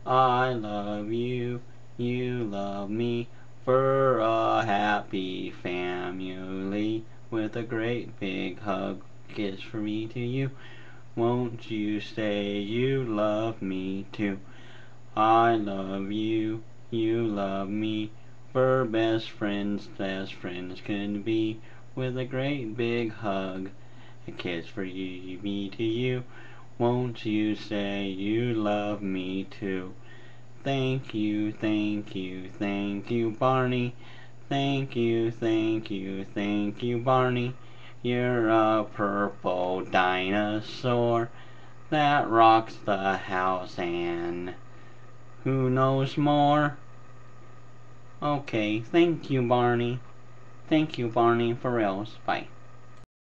I love you, you love me, for a happy family, with a great big hug, kiss from me to you. Won't you say you love me too? I love you, you love me, for best friends can be, with a great big hug, a kiss for you, me to you. Won't you say you love me too? Thank you, thank you, thank you, Barney. Thank you, thank you, thank you, Barney. You're a purple dinosaur that rocks the house, and who knows more? Okay, thank you, Barney. Thank you, Barney, for reals. Bye.